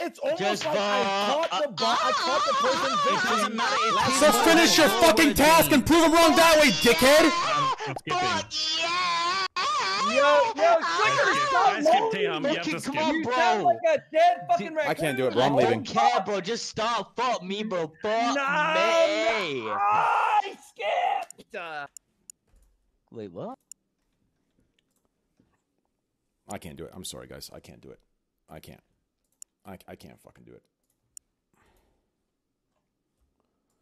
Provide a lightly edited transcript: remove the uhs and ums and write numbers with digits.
It's almost Just like I caught the person. It doesn't matter. So finish your fucking task and prove them wrong that way, dickhead! I'm skipping. Yo, Skip Tam. You have to skip. Come on, you bro. sound like a dead fucking raccoon. I can't do it, bro. I'm I leaving. don't care, bro. Just stop. Fuck me, bro. Fuck me. I skipped. Wait, what? I can't do it. I'm sorry, guys. I can't do it. I can't. I can't fucking do it.